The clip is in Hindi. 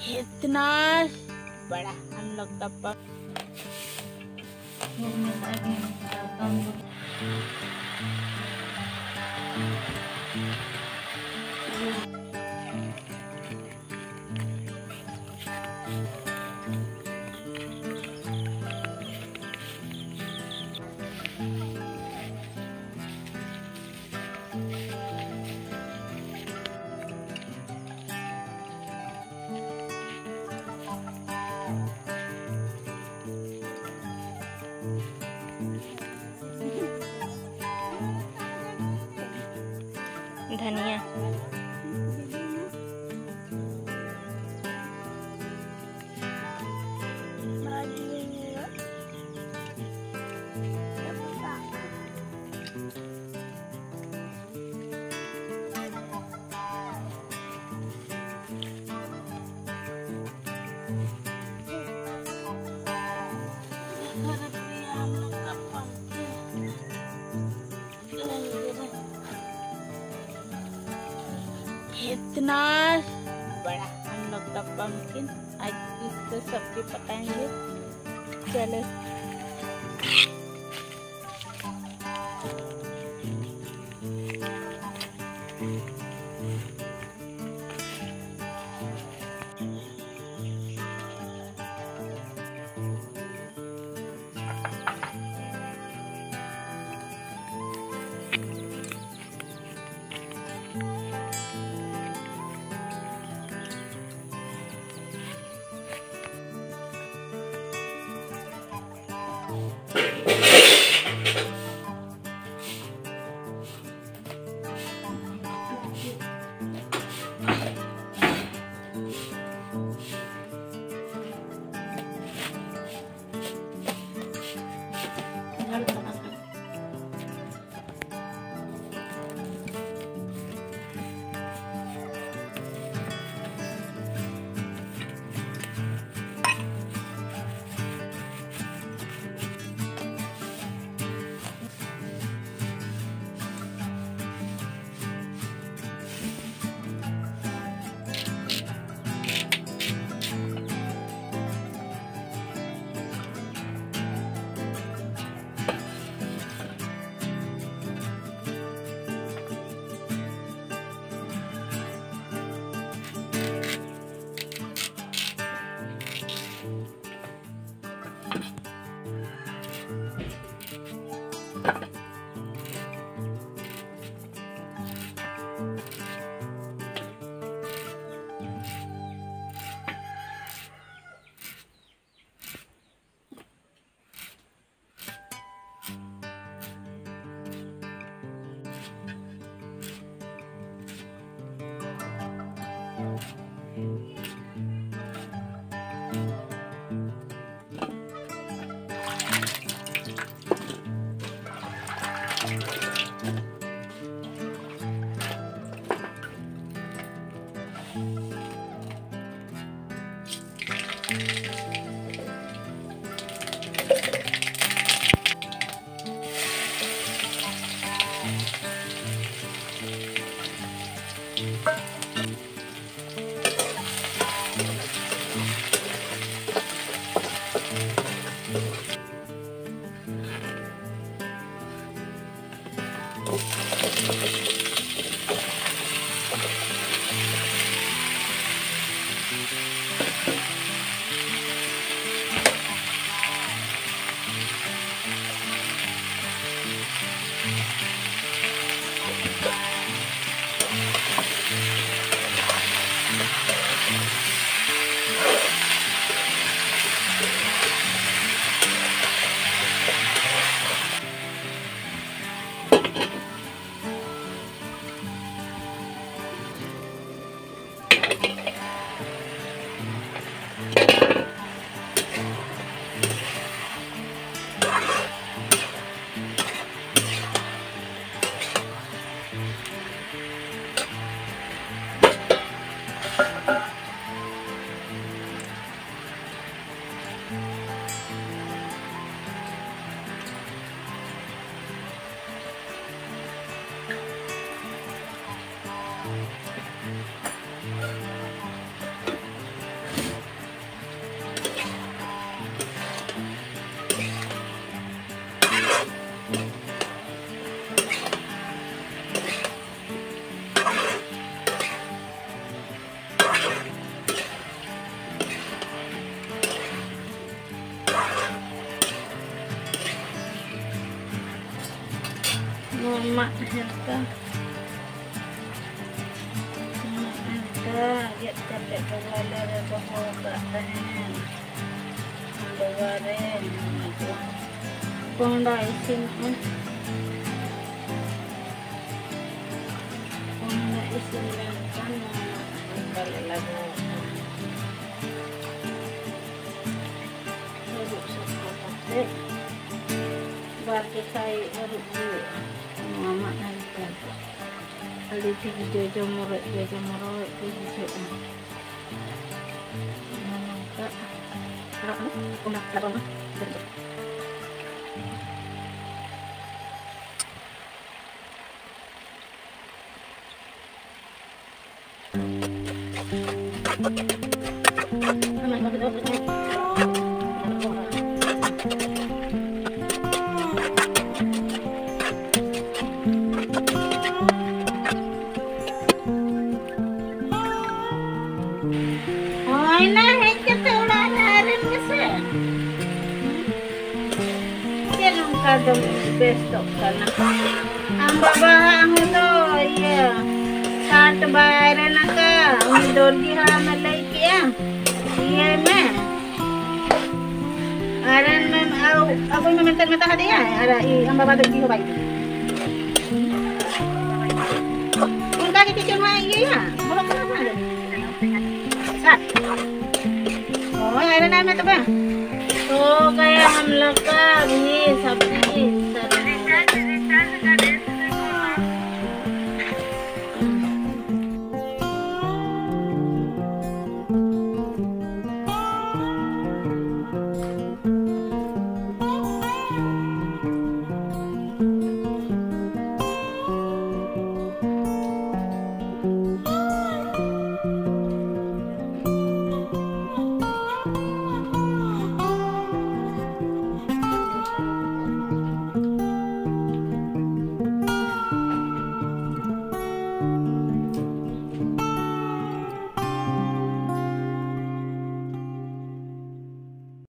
इतना बड़ा हम लोग का पक धनिया इतना बड़ा हम लोग का पंपकिन आज इसको सब्जी पकाएंगे। चलो mak hendak. Dia capek kepala dan bawa ke atas. Goreng itu. Punda isin pun. Punda isin kan kalau lagu. Lagu sekolah. Bagi saya lagu mama nanti. Ali tinggi jojo murut hijau. Maka udah terang. Kadang besok sana. Ang babahan mo to, iya. Satu bayaran ka. Ang dorgi ha malay kiya. Iya me. Aran mem ako mementan mata hadi ya. Ara ang baba dorgi ho bay. Kung kaki kicil ma iya ya. Bolong na ma. Sat. Oh, aran na to ba? तो गया हम लोग का भी सब चीज